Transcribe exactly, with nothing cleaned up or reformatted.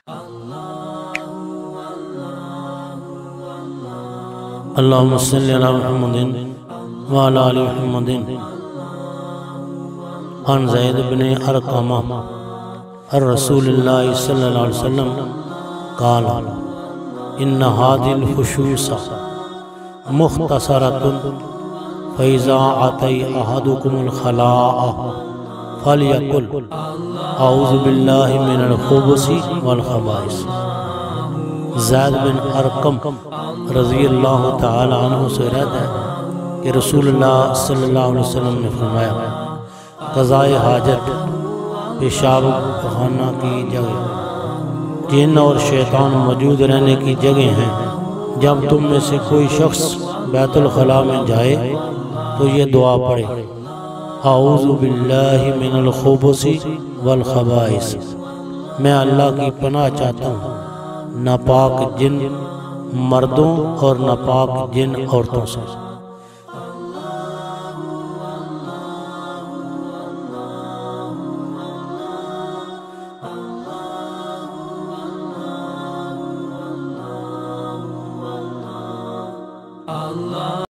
اللہم صلی علی محمد وعلی آل محمد عن زید بن ارقمہ الرسول اللہ صلی اللہ علیہ وسلم قال ان هذه الخشوص مختصرۃ فإذا أتى أحدكم الخلاء فليقل أعوذ بالله من الخبث والخبائث۔ زید بن ارقم رضی اللہ تعالی عنہ سے روایت ہے کہ رسول اللہ صلی اللہ علیہ وسلم نے فرمایا قضاء حاجت پیشاب خانہ کی جگہ جن اور شیطان موجود رہنے کی جگہ ہیں۔ جب تم میں سے کوئی شخص بیت الخلاء میں جائے تو یہ دعا پڑھے اعوذ باللہ من الخبث والخبائث، میں اللہ کی پناہ چاہتا ہوں ناپاک جن مردوں اور ناپاک جن عورتوں سے۔